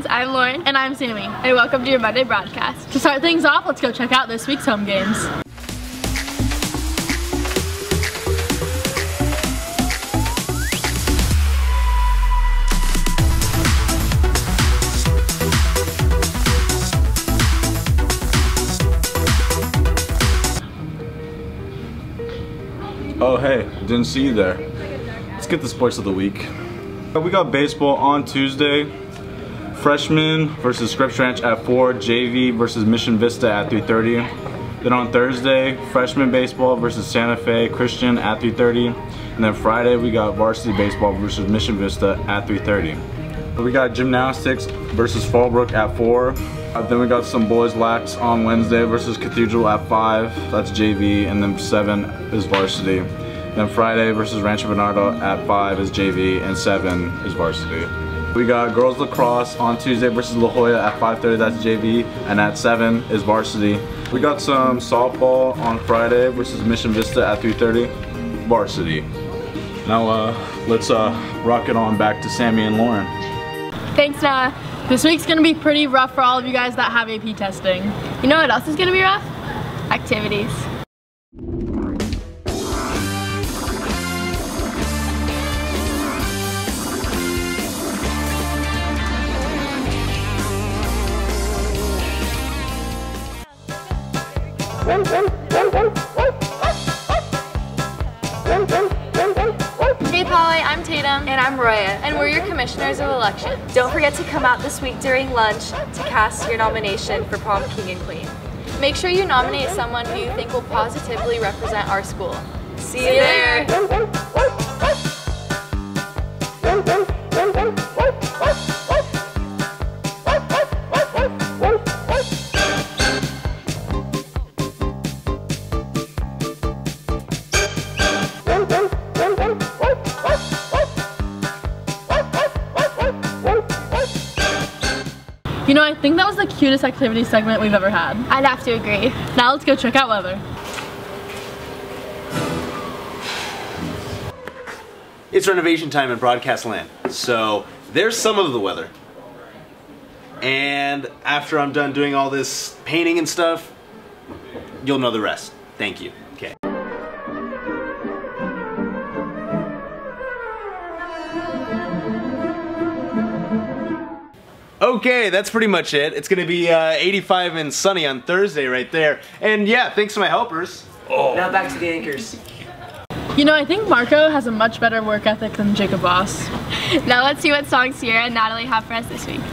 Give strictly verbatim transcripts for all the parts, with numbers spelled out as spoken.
friends, I'm Lauren. And I'm Sammy. And welcome to your Monday broadcast. To start things off, let's go check out this week's home games. Oh hey, didn't see you there. Let's get the sports of the week. We got baseball on Tuesday. Freshmen versus Scripps Ranch at four, J V versus Mission Vista at three thirty. Then on Thursday, freshman baseball versus Santa Fe Christian at three thirty. And then Friday we got varsity baseball versus Mission Vista at three thirty. We got gymnastics versus Fallbrook at four. Uh, then we got some boys lax on Wednesday versus Cathedral at five. That's J V, and then seven is varsity. Then Friday versus Rancho Bernardo at five is J V, and seven is varsity. We got girls lacrosse on Tuesday versus La Jolla at five thirty, that's J V, and at seven is varsity. We got some softball on Friday versus Mission Vista at three thirty, varsity. Now uh, let's uh, rock it on back to Sammy and Lauren. Thanks, Noah. This week's gonna be pretty rough for all of you guys that have A P testing. You know what else is gonna be rough? Activities. Hey Polly, I'm Tatum. And I'm Roya. And we're your commissioners of elections. Don't forget to come out this week during lunch to cast your nomination for prom king and queen. Make sure you nominate someone who you think will positively represent our school. See you there! You know, I think that was the cutest activity segment we've ever had. I'd have to agree. Now let's go check out weather. It's renovation time in broadcast land, so there's some of the weather. And after I'm done doing all this painting and stuff, you'll know the rest. Thank you. Okay. Okay, that's pretty much it. It's gonna be uh, eighty-five and sunny on Thursday right there. And yeah, thanks to my helpers. Oh. Now back to the anchors. You know, I think Marco has a much better work ethic than Jacob Boss. Now let's see what songs Sierra and Natalie have for us this week.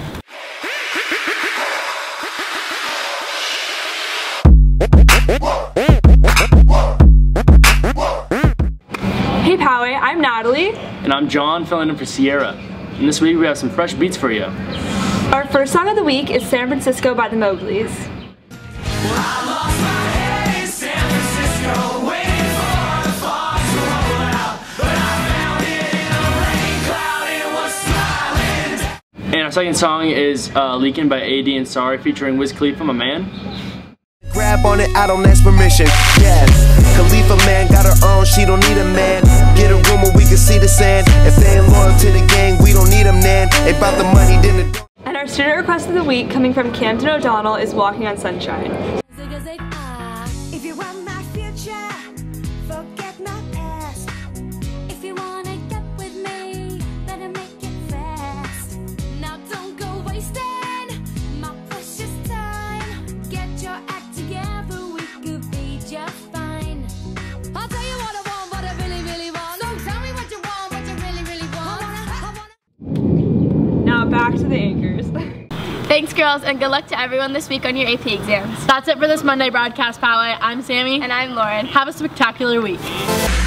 Hey Poway, I'm Natalie. And I'm John, filling in for Sierra. And this week we have some fresh beats for you. Our first song of the week is San Francisco by the Mowglis. And our second song is uh, Leakin' by A D and Sorry featuring Wiz Khalifa, my man. Grab on it, I don't ask permission. Yes, Khalifa man got her own, she don't need a man. Get a room where we can see the sand. If they ain't loyal to the gang, we don't need them, man. They bout the money, then the... And our student request of the week, coming from Camden O'Donnell, is Walking on Sunshine. If you want my future, forget my past. If you wanna get with me, better make it fast. Now don't go wasting my precious time. Get your act together, we could be just fine. I'll tell you what I want, what I really, really want. So tell me what you want, what you really, really want. I wanna, I wanna... Now back to the anchors. Thanks girls, and good luck to everyone this week on your A P exams. That's it for this Monday broadcast, Poway. I'm Sammy. And I'm Lauren. Have a spectacular week.